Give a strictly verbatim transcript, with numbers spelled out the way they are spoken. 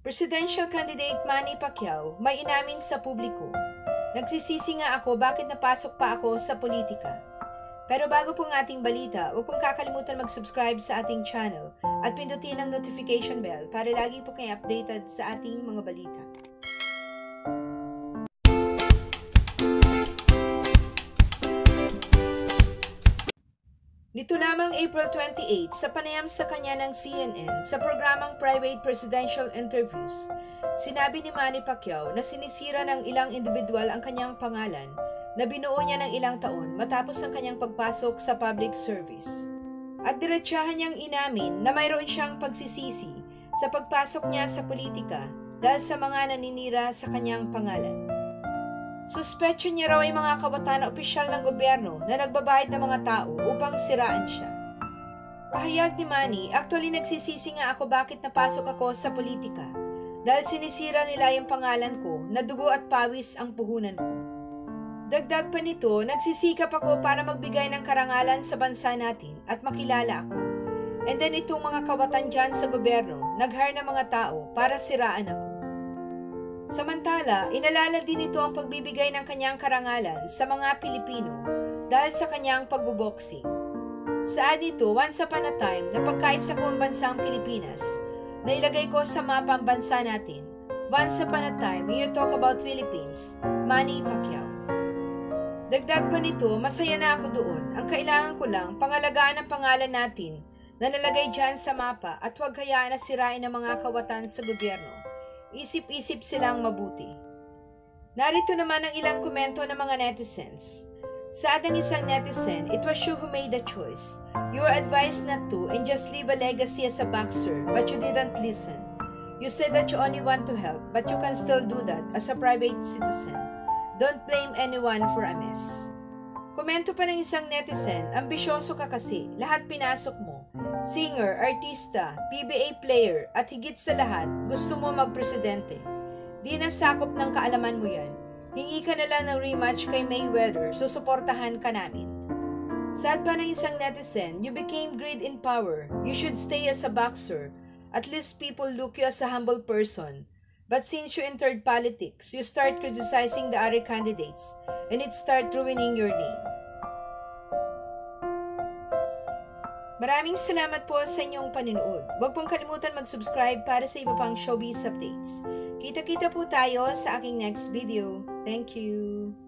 Presidential candidate Manny Pacquiao may inamin sa publiko. Nagsisisi nga ako bakit napasok pa ako sa politika. Pero bago po ang ating balita, huwag pong kakalimutan mag-subscribe sa ating channel at pindutin ang notification bell para lagi po kayo updated sa ating mga balita. Nito lamang April twenty-eighth, sa panayam sa kanya ng C N N sa programang Private Presidential Interviews, sinabi ni Manny Pacquiao na sinisira ng ilang individual ang kanyang pangalan na binuo niya ng ilang taon matapos ang kanyang pagpasok sa public service. At diretsahan niyang inamin na mayroon siyang pagsisisi sa pagpasok niya sa politika dahil sa mga naninira sa kanyang pangalan. Suspetsyon niya raw ay mga kabataan na opisyal ng gobyerno na nagbabayad ng mga tao upang siraan siya. Pahayag ni Manny, actually nagsisisi nga ako bakit napasok ako sa politika dahil sinisira nila yung pangalan ko na dugo at pawis ang puhunan ko. Dagdag pa nito, nagsisikap ako para magbigay ng karangalan sa bansa natin at makilala ako. And then itong mga kabataan dyan sa gobyerno, nag-hire ng mga tao para siraan ako. Samantala, inalala din ito ang pagbibigay ng kanyang karangalan sa mga Pilipino dahil sa kanyang pagboboxing. Saad nito, once upon a time na pagkaisa ko ang bansang Pilipinas, na ilagay ko sa mapa ang bansa natin. Once upon a time, you talk about Philippines, Manny Pacquiao. Dagdag pa nito, masaya na ako doon. Ang kailangan ko lang, pangalagaan ang pangalan natin na nalagay dyan sa mapa at huwag hayaan na sirain ng mga kawatan sa gobyerno. Isip-isip silang mabuti. Narito naman ang ilang komento ng mga netizens. Saad ng isang netizen, it was you who made the choice. You were advised not to and just leave a legacy as a boxer, but you didn't listen. You said that you only want to help, but you can still do that as a private citizen. Don't blame anyone for a mess. Komento pa ng isang netizen, ambisyoso ka kasi, lahat pinasok mo. Singer, artista, P B A player, at higit sa lahat, gusto mo magpresidente. Di nasakop ng kaalaman mo yan. Hingi ka na lang ng rematch kay Mayweather, susuportahan ka namin. Sad pa ng isang netizen, you became great in power. You should stay as a boxer. At least people look you as a humble person. But since you entered politics, you start criticizing the other candidates, and it start ruining your name. Maraming salamat po sa inyong panonood. Huwag pong kalimutan mag-subscribe para sa iba pang showbiz updates. Kita-kita po tayo sa aking next video. Thank you!